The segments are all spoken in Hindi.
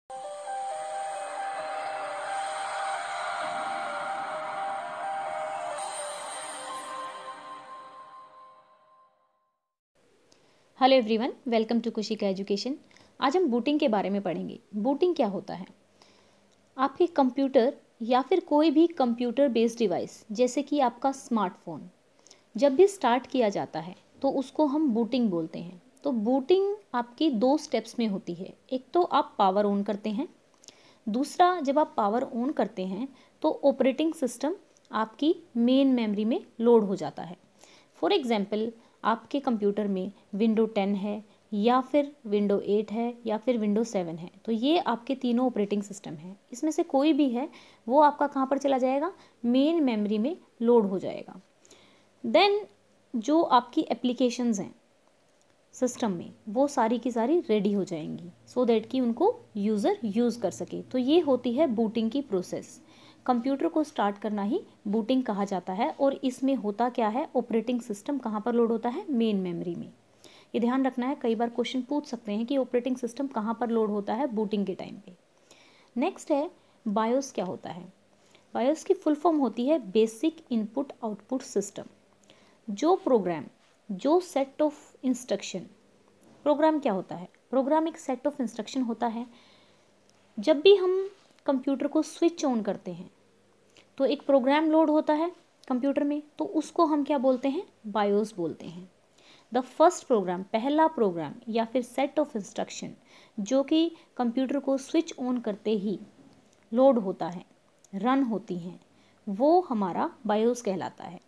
Hello everyone, welcome to Kushika education. आज हम बूटिंग के बारे में पढ़ेंगे। बूटिंग क्या होता है? आपके कंप्यूटर या फिर कोई भी कंप्यूटर बेस्ड डिवाइस जैसे कि आपका स्मार्टफोन जब भी स्टार्ट किया जाता है तो उसको हम बूटिंग बोलते हैं। तो बूटिंग आपकी 2 स्टेप्स में होती है। एक तो आप पावर ऑन करते हैं, दूसरा जब आप पावर ऑन करते हैं तो ऑपरेटिंग सिस्टम आपकी मेन मेमोरी में लोड हो जाता है। फॉर एग्जाम्पल, आपके कंप्यूटर में विंडो 10 है या फिर विंडो 8 है या फिर विंडो 7 है, तो ये आपके तीनों ऑपरेटिंग सिस्टम हैं। इसमें से कोई भी है वो आपका कहाँ पर चला जाएगा? मेन मेमोरी में लोड हो जाएगा। देन जो आपकी एप्लीकेशंस हैं सिस्टम में वो सारी की सारी रेडी हो जाएंगी सो दैट कि उनको यूज़र यूज़ कर सके। तो ये होती है बूटिंग की प्रोसेस। कंप्यूटर को स्टार्ट करना ही बूटिंग कहा जाता है। और इसमें होता क्या है? ऑपरेटिंग सिस्टम कहाँ पर लोड होता है? मेन मेमोरी में। ये ध्यान रखना है, कई बार क्वेश्चन पूछ सकते हैं कि ऑपरेटिंग सिस्टम कहाँ पर लोड होता है बूटिंग के टाइम पे। नेक्स्ट है बायोस। क्या होता है? बायोस की फुल फॉर्म होती है बेसिक इनपुट आउटपुट सिस्टम। जो प्रोग्राम, जो सेट ऑफ इंस्ट्रक्शन, प्रोग्राम क्या होता है? प्रोग्राम एक सेट ऑफ इंस्ट्रक्शन होता है। जब भी हम कंप्यूटर को स्विच ऑन करते हैं तो एक प्रोग्राम लोड होता है कंप्यूटर में, तो उसको हम क्या बोलते हैं? बायोस बोलते हैं। द फर्स्ट प्रोग्राम, पहला प्रोग्राम या फिर सेट ऑफ इंस्ट्रक्शन जो कि कंप्यूटर को स्विच ऑन करते ही लोड होता है, रन होती हैं, वो हमारा बायोस कहलाता है।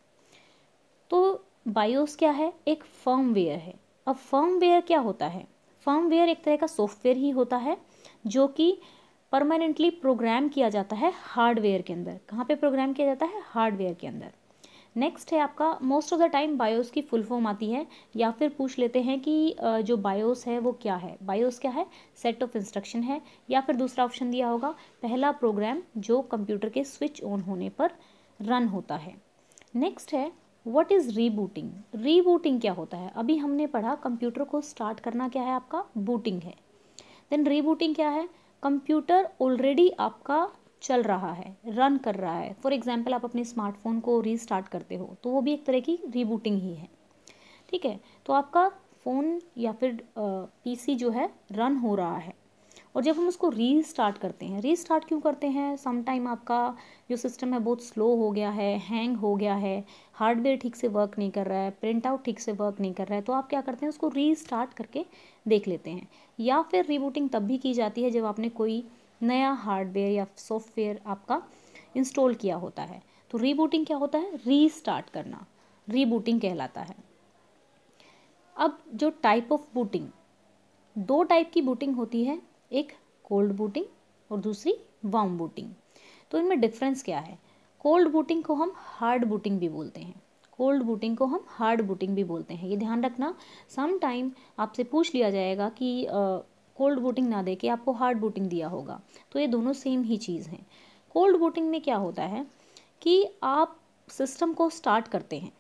तो बायोस क्या है? एक फर्मवेयर है। अब फर्मवेयर क्या होता है? फर्मवेयर एक तरह का सॉफ्टवेयर ही होता है जो कि परमानेंटली प्रोग्राम किया जाता है हार्डवेयर के अंदर। कहाँ पे प्रोग्राम किया जाता है? हार्डवेयर के अंदर। नेक्स्ट है आपका, most of the time BIOS की फुल फॉर्म आती है या फिर पूछ लेते हैं कि जो बायोस है वो क्या है। बायोस क्या है? सेट ऑफ इंस्ट्रक्शन है। या फिर दूसरा ऑप्शन दिया होगा, पहला प्रोग्राम जो कंप्यूटर के स्विच ऑन होने पर रन होता है। नेक्स्ट है व्हाट इज़ रीबूटिंग। रीबूटिंग क्या होता है? अभी हमने पढ़ा कंप्यूटर को स्टार्ट करना क्या है आपका? बूटिंग है। देन रीबूटिंग क्या है? कंप्यूटर ऑलरेडी आपका चल रहा है, रन कर रहा है। फॉर एग्जांपल, आप अपने स्मार्टफोन को रीस्टार्ट करते हो तो वो भी एक तरह की रीबूटिंग ही है। ठीक है, तो आपका फ़ोन या फिर पीसी जो है रन हो रहा है और जब हम उसको रीस्टार्ट करते हैं, रीस्टार्ट क्यों करते हैं? समटाइम आपका जो सिस्टम है बहुत स्लो हो गया है, हैंग हो गया है, हार्डवेयर ठीक से वर्क नहीं कर रहा है, प्रिंट आउट ठीक से वर्क नहीं कर रहा है, तो आप क्या करते हैं? उसको रीस्टार्ट करके देख लेते हैं। या फिर रीबूटिंग तब भी की जाती है जब आपने कोई नया हार्डवेयर या सॉफ्टवेयर आपका इंस्टॉल किया होता है। तो रीबूटिंग क्या होता है? रीस्टार्ट करना, रीबूटिंग कहलाता है। अब जो टाइप ऑफ बूटिंग, 2 टाइप की बूटिंग होती है, एक कोल्ड बूटिंग और दूसरी वार्म बूटिंग। तो इनमें डिफरेंस क्या है? कोल्ड बूटिंग को हम हार्ड बूटिंग भी बोलते हैं। कोल्ड बूटिंग को हम हार्ड बूटिंग भी बोलते हैं। ये ध्यान रखना, सम टाइम आपसे पूछ लिया जाएगा कि कोल्ड बूटिंग ना दे के आपको हार्ड बूटिंग दिया होगा, तो ये दोनों सेम ही चीज़ हैं। कोल्ड बूटिंग में क्या होता है कि आप सिस्टम को स्टार्ट करते हैं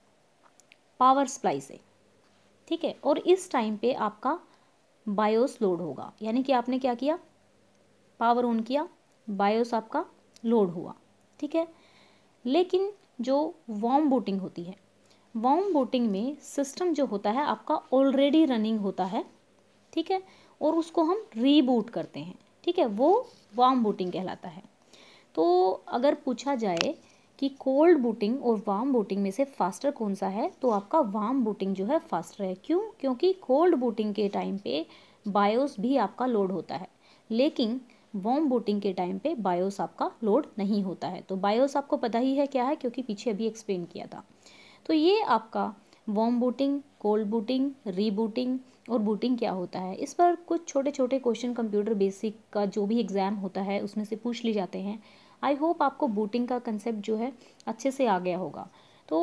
पावर सप्लाई से, ठीक है, और इस टाइम पे आपका बायोस लोड होगा। यानी कि आपने क्या किया? पावर ऑन किया, बायोस आपका लोड हुआ, ठीक है। लेकिन जो वार्म बूटिंग होती है, वार्म बूटिंग में सिस्टम जो होता है आपका ऑलरेडी रनिंग होता है, ठीक है, और उसको हम रीबूट करते हैं, ठीक है, वो वार्म बूटिंग कहलाता है। तो अगर पूछा जाए कि कोल्ड बूटिंग और वार्म बूटिंग में से फास्टर कौन सा है, तो आपका वार्म बूटिंग जो है फास्टर है। क्यों? क्योंकि कोल्ड बूटिंग के टाइम पे बायोस भी आपका लोड होता है, लेकिन वार्म बूटिंग के टाइम पे बायोस आपका लोड नहीं होता है। तो बायोस आपको पता ही है क्या है, क्योंकि पीछे अभी एक्सप्लेन किया था। तो ये आपका warm booting, cold booting, rebooting और बूटिंग क्या होता है, इस पर कुछ छोटे छोटे क्वेश्चन कंप्यूटर बेसिक का जो भी एग्ज़ाम होता है उसमें से पूछ ली जाते हैं। आई होप आपको बूटिंग का कंसेप्ट जो है अच्छे से आ गया होगा। तो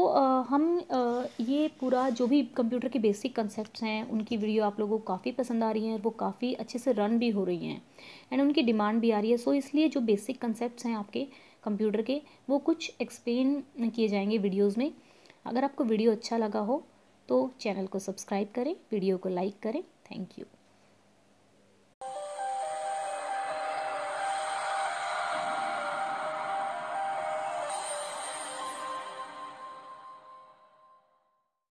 ये पूरा जो भी कंप्यूटर के बेसिक कंसेप्ट्स हैं उनकी वीडियो आप लोगों को काफ़ी पसंद आ रही हैं और वो काफ़ी अच्छे से रन भी हो रही हैं एंड उनकी डिमांड भी आ रही है। सो इसलिए जो बेसिक कंसेप्ट्स हैं आपके कंप्यूटर के वो कुछ एक्सप्लेन किए जाएंगे वीडियोज़ में। अगर आपको वीडियो अच्छा लगा हो तो चैनल को सब्सक्राइब करें, वीडियो को लाइक करें। Thank you.